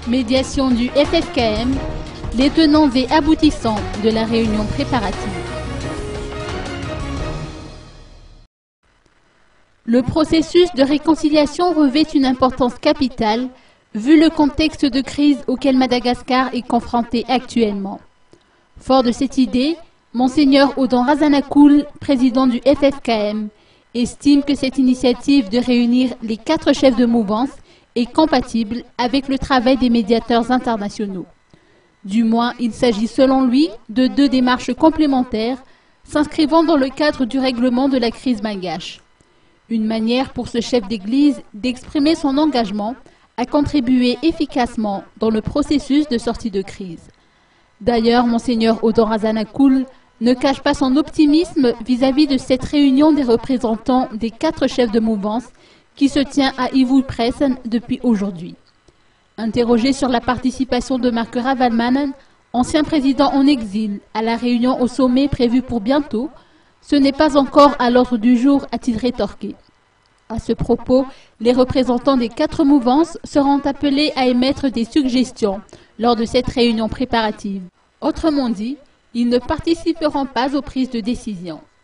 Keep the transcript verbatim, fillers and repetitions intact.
Médiation du F F K M, les tenants et aboutissants de la réunion préparative. Le processus de réconciliation revêt une importance capitale vu le contexte de crise auquel Madagascar est confronté actuellement. Fort de cette idée, Monseigneur Odon Razanakoul, président du F F K M, estime que cette initiative de réunir les quatre chefs de mouvance est compatible avec le travail des médiateurs internationaux. Du moins, il s'agit selon lui de deux démarches complémentaires s'inscrivant dans le cadre du règlement de la crise malgache. Une manière pour ce chef d'Église d'exprimer son engagement à contribuer efficacement dans le processus de sortie de crise. D'ailleurs, Monseigneur Odon Razanakoul ne cache pas son optimisme vis-à-vis de cette réunion des représentants des quatre chefs de mouvance qui se tient à Ivoel-Presen depuis aujourd'hui. Interrogé sur la participation de Marc Ravalomanana, ancien président en exil, à la réunion au sommet prévue pour bientôt, ce n'est pas encore à l'ordre du jour, a-t-il rétorqué. À ce propos, les représentants des quatre mouvances seront appelés à émettre des suggestions lors de cette réunion préparative. Autrement dit, ils ne participeront pas aux prises de décision.